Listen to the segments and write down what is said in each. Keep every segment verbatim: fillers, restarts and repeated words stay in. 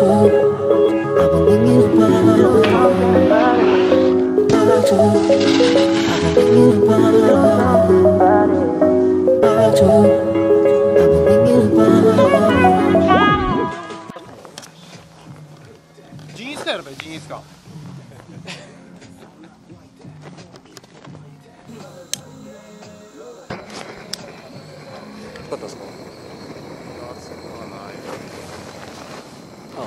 ジーンスカやればいい、ジーンスカ。 かったですか？あ、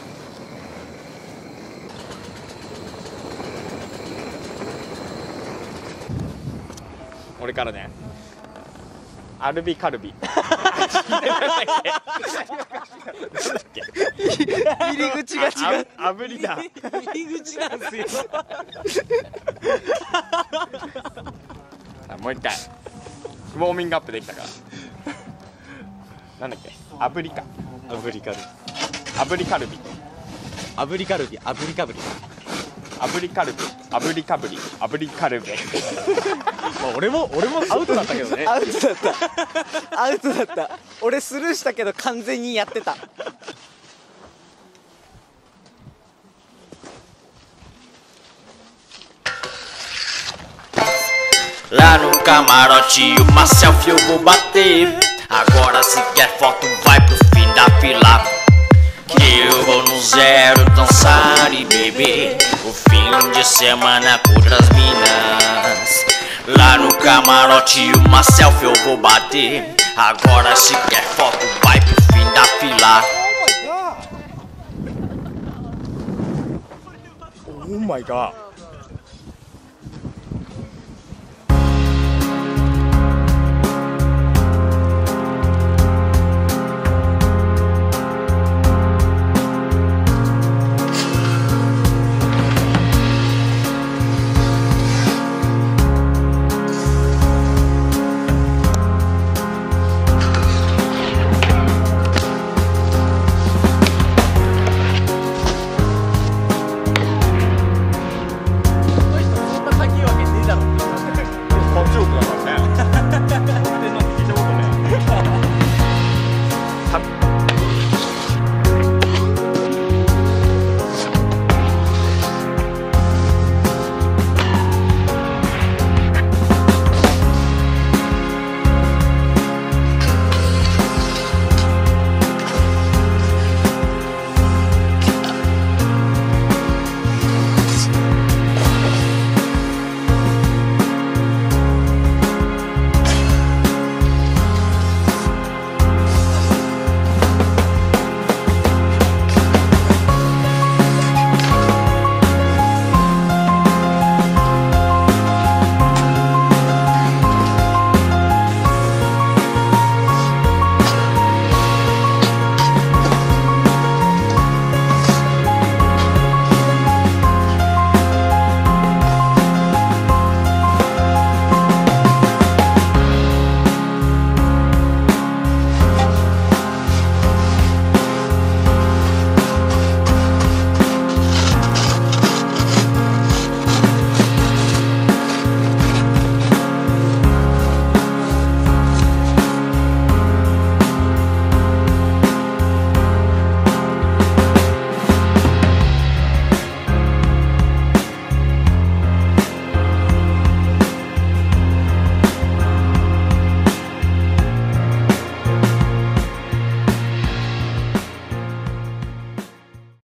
俺からね、アルビカルビ入り口が違う。 あぶりだ。 入り口なんすよ。 もう一回ウォーミングアップできたからなんだっけ、炙りか炙りカルビ、 炙りカルビ炙りカルビ、炙りかぶり。 炙りカルビ、炙りかぶり、炙りカルビ。 まあ俺も俺もアウトだったけどね。アウトだった。アウトだった。俺スルーしたけど完全にやってた。 Lá no camarote uma selfie eu vou bater. Agora se quer foto vai pro fim da fila, que eu vou no zero dançar e beber o fim de semana com outras minas. Lá no camarote uma selfie eu vou bater. Agora se quer foto vai pro fim da fila. Oh my god.